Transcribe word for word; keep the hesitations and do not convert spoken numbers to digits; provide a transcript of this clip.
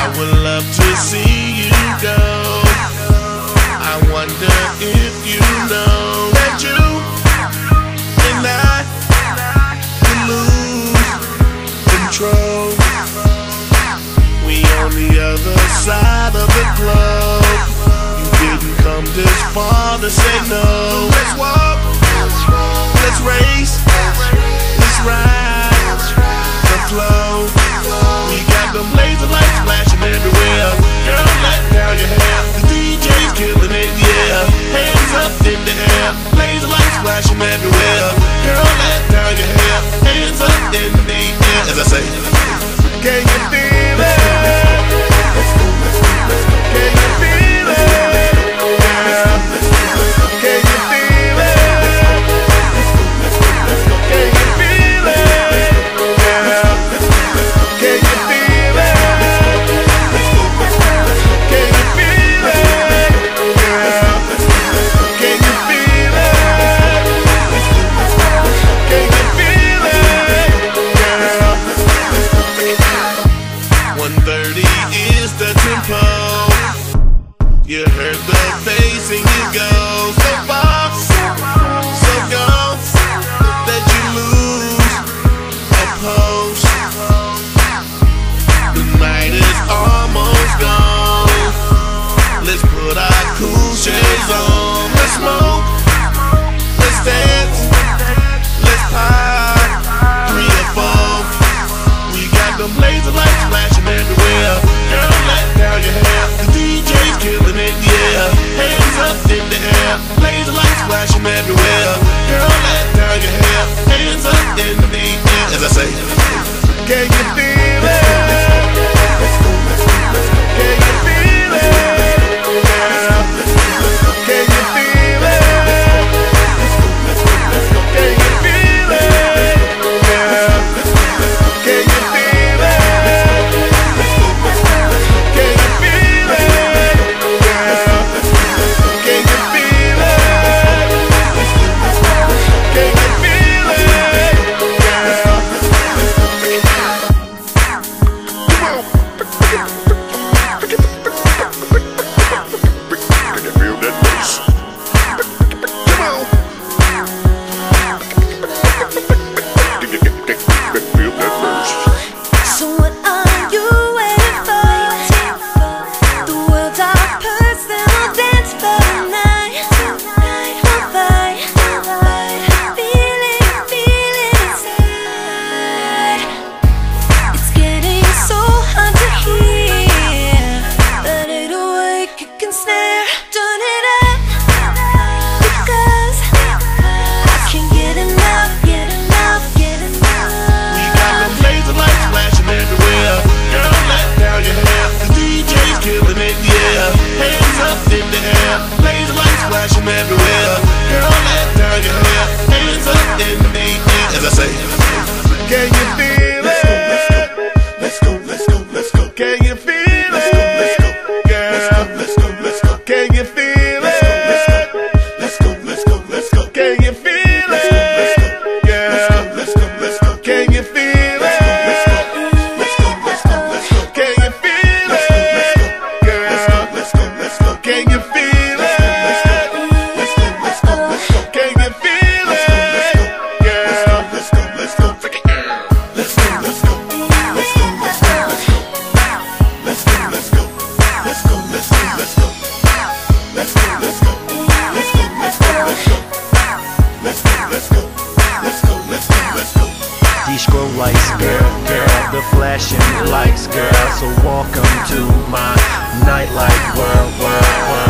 would love to see you go. I wonder if you know that you and I can lose control. We on the other side of the globe. You didn't come this far to say no. Let's walk, let's race, let's ride the flow. We got them laser lights flashing everywhere. Girl, let down your hair, the D J's killing it, yeah. Hands up in the air, laser lights flashing everywhere. Girl, let down your hair, hands up in the air. As I say, can you feel it? Can you feel it? Yeah. Can you feel it? Can you feel it? Yeah. Can you feel it? Can you feel it? Yeah. Can you feel it? Can you feel it? Yeah. one thirty is the tempo. You heard the bass and you go so far, so gone that you lose a post. The night is almost gone. Let's put our cool shades on. Let's smoke, let's dance, let's pop, three or four. We got them laser lights flashing everywhere. Girl, let down your hair, the D J's killing it, yeah. Hands up in the air, laser lights flashing everywhere. Girl, let down your hair, hands up in the air. As I say, can you feel it? Can you feel it? Yeah. Can you feel it? Can you feel it? Yeah. Can you feel it? Can you feel it? Yeah. Can you feel it? Can you feel it? Yeah. Come on. Can you feel that bass? Come on. Can you feel that bass? So what are you waiting for? The world's our personal dance for tonight. Alright, alright. Feel it, feel it inside. It's getting so hard to hear. That little way kick and snare. Turn it up, because I can't get enough, get enough, get enough. We got them laser lights flashing everywhere. Girl, let down your hair, the D J's killing it, yeah. Hands up in the air, laser lights flashing everywhere. Girl, let down your hair, hands up in the air. As I say, can you feel it? Let's go, let's go, let's go. Can you feel it? Yeah. Let's go, let's go. Can you feel it? Let's go, let's go, let's go. Can you feel it? Yeah. Let's go, let's go. Can you feel it? Let's go, let's go, let's go. Can you feel it? Yeah. Let's go, let's go. Can you feel it? Let's go, let's go, let's go. Can you feel it? Yeah. Let's go, let's go, let's go. Let's go, let's go. Let's go, let's go, let's go. Let's go, let's go. Let's go, let's go, let's go. Let's go, let's go. Let's go, let's go, let's go. Let's go, let's go. Let's go, let's go, let's go. These grow lights, girl, girl, the flashing lights, girl. So welcome to my nightlife world, world, world.